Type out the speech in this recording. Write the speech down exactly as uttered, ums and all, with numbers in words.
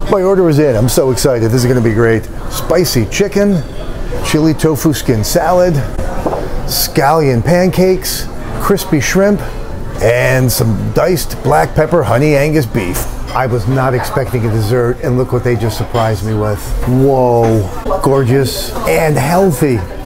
My order is in. I'm so excited. This is going to be great. Spicy chicken, chili tofu skin salad, scallion pancakes, crispy shrimp, and some diced black pepper honey Angus beef. I was not expecting a dessert, and look what they just surprised me with. Whoa, gorgeous and healthy.